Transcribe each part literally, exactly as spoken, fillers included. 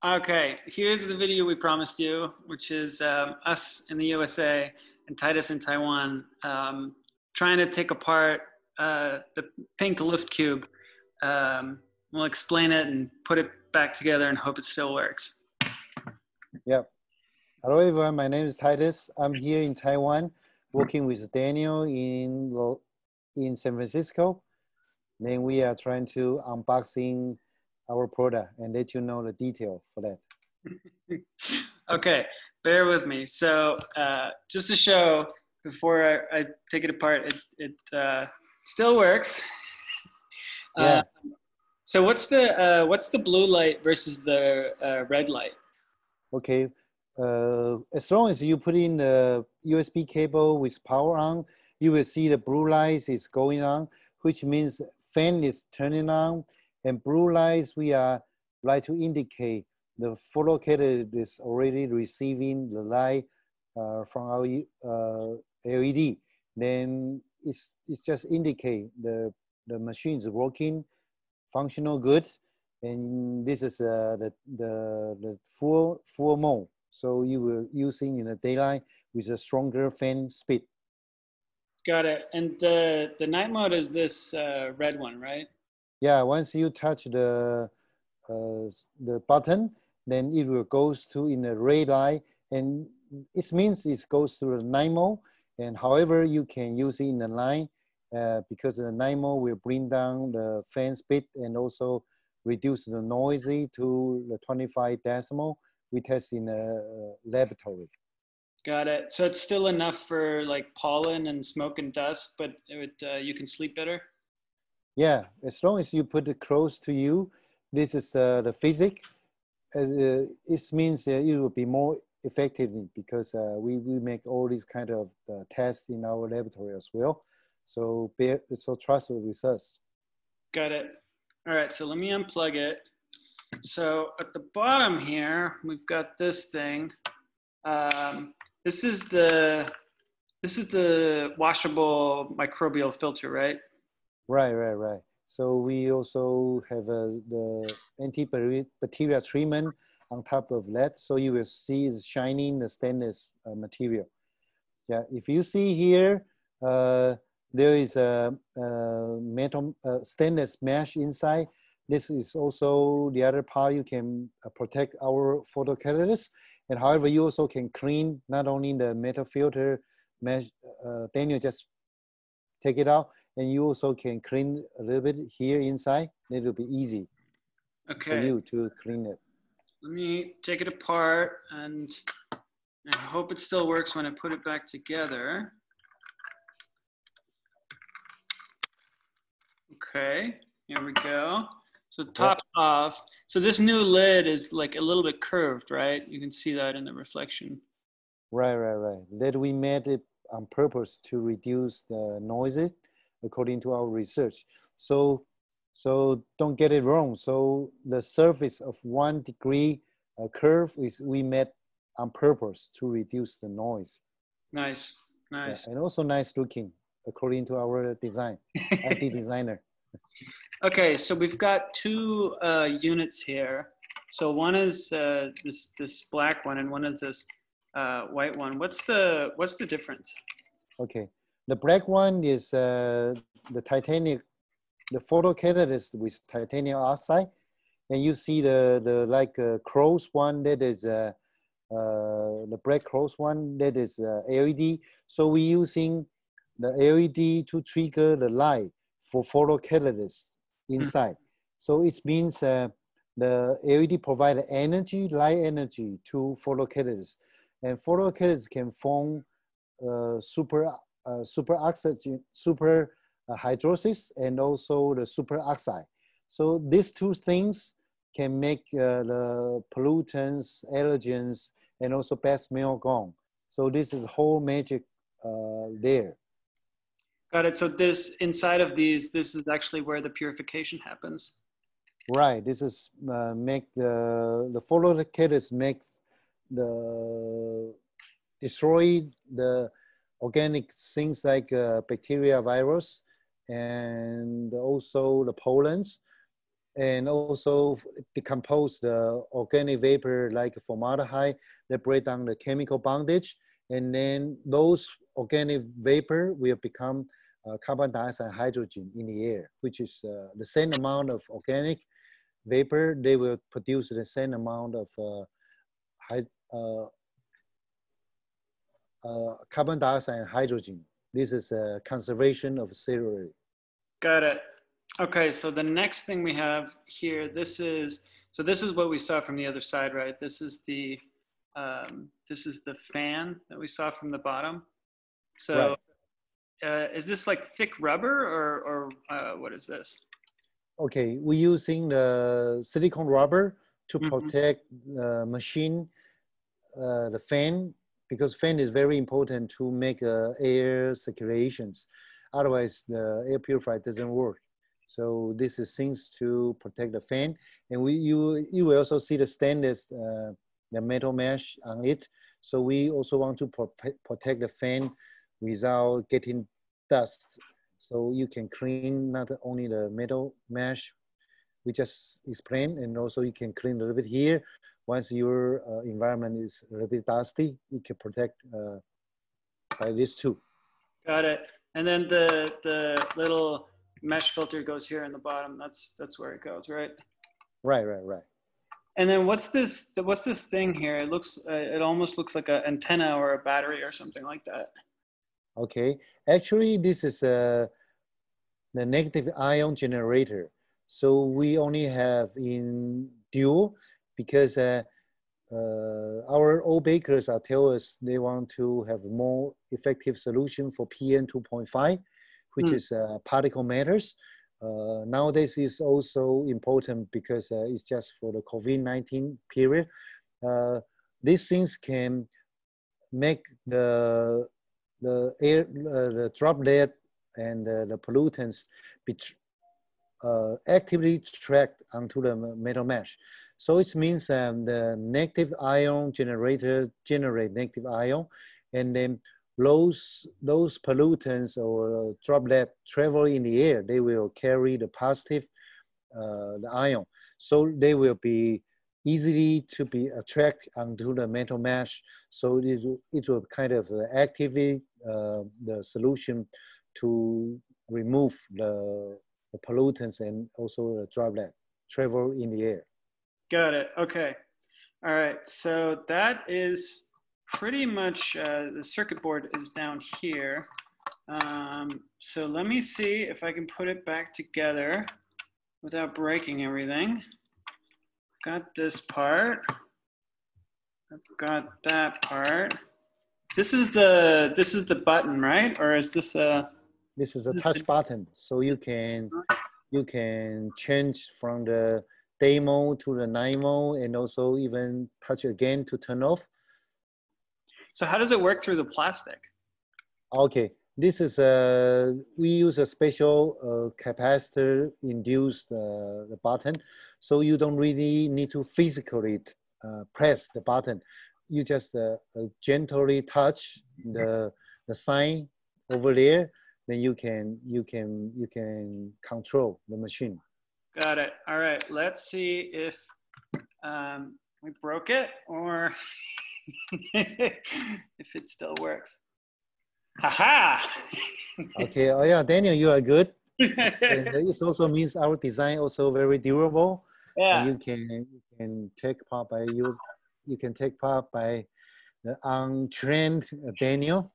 Okay, here's the video we promised you, which is um, us in the U S A and Titus in Taiwan um, trying to take apart uh, the pink LUFT cube. Um, we'll explain it and put it back together and hope it still works. Yep. Hello everyone, my name is Titus. I'm here in Taiwan working with Daniel in, in San Francisco. Then we are trying to unboxing our product and let you know the detail for that. Okay, bear with me. So uh, just to show, before I, I take it apart, it, it uh, still works. Yeah. Uh, so what's the, uh, what's the blue light versus the uh, red light? Okay, uh, as long as you put in the U S B cable with power on, you will see the blue light is going on, which means fan is turning on, and blue lights we are like to indicate the photocatalyst is already receiving the light uh, from our uh, L E D. Then it's, it's just indicate the, the machine is working, functional good, and this is uh, the, the, the full, full mode. So you will using in the daylight with a stronger fan speed. Got it. And the, the night mode is this uh, red one, right? Yeah, once you touch the, uh, the button, then it will goes to in the red light, and it means it goes to the night mode. And however, you can use it in the night uh, because the night mode will bring down the fan speed and also reduce the noisy to the twenty-five decibel. We test in a laboratory. Got it. So it's still enough for like pollen and smoke and dust, but it would, uh, you can sleep better? Yeah, as long as you put it close to you, this is uh, the physics. Uh, it means uh, it will be more effective because uh, we, we make all these kind of uh, tests in our laboratory as well. So, bear, so trust with us. Got it. All right, so let me unplug it. So at the bottom here, we've got this thing. Um, this is the this is the washable microbial filter, right? Right, right, right. So we also have uh, the anti-bacterial treatment on top of that. So you will see it's shining the stainless uh, material. Yeah, if you see here, uh, there is a, a metal uh, stainless mesh inside. This is also the other part you can uh, protect our photocatalyst. And however, you also can clean not only the metal filter mesh, uh, then you just take it out, and you also can clean a little bit here inside. It will be easy okay. for you to clean it. Let me take it apart, and I hope it still works when I put it back together. Okay, here we go. So top yep. off, so this new lid is like a little bit curved, right? You can see that in the reflection. Right, right, right. That we made it on purpose to reduce the noises according to our research. So, so don't get it wrong. So the surface of one degree uh, curve is we made on purpose to reduce the noise. Nice, nice. Yeah, and also nice looking according to our design, I T designer. Okay, so we've got two uh, units here. So one is uh, this this black one, and one is this uh, white one. What's the what's the difference? Okay, the black one is uh, the titanium, the photocatalyst with titanium oxide, and you see the the like uh, cross one that is uh, uh, the black cross one that is uh, L E D. So we're using the L E D to trigger the light for photocatalyst inside. Mm-hmm. So it means uh, the L E D provide energy, light energy to photocatalyst, and photocatalyst can form uh, super uh, super oxygen, super uh, hydrolysis, and also the super oxide. So these two things can make uh, the pollutants, allergens, and also bad smell gone. So this is whole magic uh, there. Got it. So this inside of these, this is actually where the purification happens. Right. This is uh, make the the photocatalyst makes the destroy the organic things like uh, bacteria, virus, and also the pollens. and also decompose the organic vapor like formaldehyde that break down the chemical bondage. And then those organic vapor will become uh, carbon dioxide and hydrogen in the air, which is uh, the same amount of organic vapor. They will produce the same amount of uh, high, uh, uh, carbon dioxide and hydrogen. This is a conservation of cereal. Got it. Okay, so the next thing we have here, this is, so this is what we saw from the other side, right? This is the, um, this is the fan that we saw from the bottom. So right. uh, is this like thick rubber or, or uh, what is this? Okay, we're using the silicone rubber to Mm-hmm. protect the machine, uh, the fan, because fan is very important to make uh, air circulations. Otherwise, the air purifier doesn't work. So this is things to protect the fan. And we, you, you will also see the stainless, uh, the metal mesh on it. So we also want to protect, protect the fan without getting dust. So you can clean not only the metal mesh we just explained, and also you can clean a little bit here. Once your uh, environment is a little bit dusty, you can protect uh, by this too. Got it. And then the, the little mesh filter goes here in the bottom. That's, that's where it goes, right? Right, right, right. And then what's this, what's this thing here? It looks, uh, it almost looks like an antenna or a battery or something like that. Okay, actually this is uh, the negative ion generator. So we only have in Duo because uh, uh, our old bakers are telling us they want to have more effective solution for P M two point five, which mm. is uh, particle matters. Uh, nowadays is also important because uh, it's just for the COVID nineteen period. Uh, these things can make the the air, uh, the droplet and uh, the pollutants be uh, actively tracked onto the metal mesh. So it means um, the negative ion generator generate negative ion, and then those, those pollutants or droplet travel in the air, they will carry the positive uh, the ion. So they will be easily to be attracted onto the metal mesh. So it, it will kind of activate uh, the solution to remove the, the pollutants and also the droplet travel in the air. Got it. Okay. All right. So that is pretty much, uh, the circuit board is down here. Um, so let me see if I can put it back together without breaking everything. Got this part. I've got that part. This is the this is the button, right? Or is this a? This is a touch button, so you can you can change from the day mode to the night mode, and also even touch again to turn off. So how does it work through the plastic? Okay, this is a we use a special uh, capacitor induced uh, the button, so you don't really need to physically uh, press the button. You just uh, uh, gently touch the the sign over there, then you can you can you can control the machine. Got it. All right. Let's see if um, we broke it or if it still works. Haha. Okay. Oh yeah, Daniel, you are good. And this also means our design also very durable. Yeah. And you can you can take part by use. You can take part by the untrained Daniel.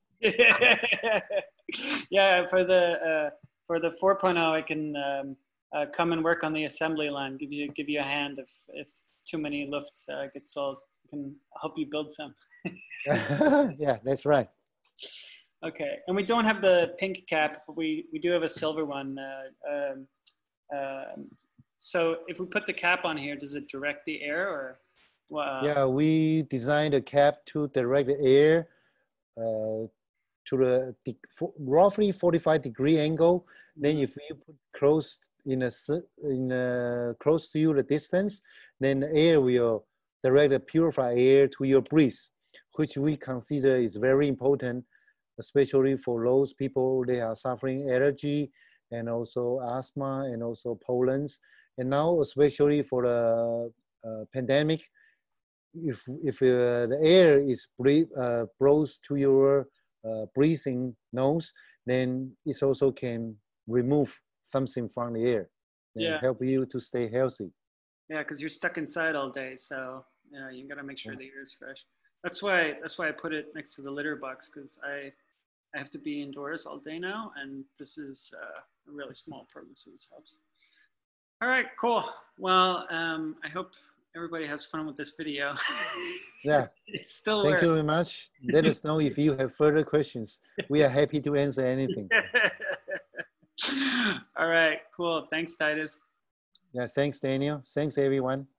Yeah, for the uh, for the four point oh, I can um, uh, come and work on the assembly line. Give you give you a hand if if too many lufts uh, get sold. I can help you build some. Yeah, that's right. Okay, and we don't have the pink cap, but we we do have a silver one. Uh, um, uh, so if we put the cap on here, does it direct the air or? Wow. Yeah, we designed a cap to direct the air uh, to the for roughly forty-five degree angle. Mm-hmm. Then if you put close in a, in a close to you the distance, then the air will direct the purified air to your breath, which we consider is very important, especially for those people they are suffering allergy and also asthma and also pollens. And now, especially for the uh, pandemic, if, if uh, the air is breathe, uh, blows to your uh, breathing nose, then it also can remove something from the air and yeah. help you to stay healthy. Yeah, because you're stuck inside all day, so you know, you gotta make sure yeah. the air is fresh. That's why that's why I put it next to the litter box, because I I have to be indoors all day now, and this is uh, a really small program, so this helps. All right, cool. Well, um, I hope everybody has fun with this video. Yeah. It's still Thank work. you very much. Let us know if you have further questions. We are happy to answer anything. All right, cool. Thanks, Titus. Yeah, thanks, Daniel. Thanks, everyone.